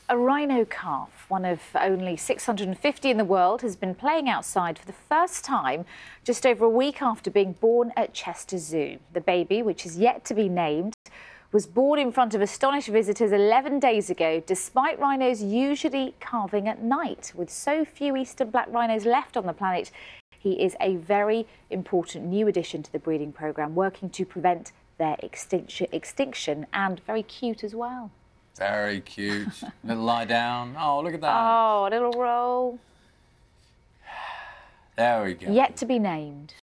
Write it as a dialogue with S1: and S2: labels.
S1: A rhino calf, one of only 650 in the world, has been playing outside for the first time just over a week after being born at Chester Zoo. The baby, which is yet to be named, was born in front of astonished visitors 11 days ago, despite rhinos usually calving at night. With so few eastern black rhinos left on the planet, he is a very important new addition to the breeding programme, working to prevent their extinction, and very cute as well.
S2: Very cute. Little lie down. Oh, look at that.
S1: Oh, a little roll.
S2: There we go.
S1: Yet to be named.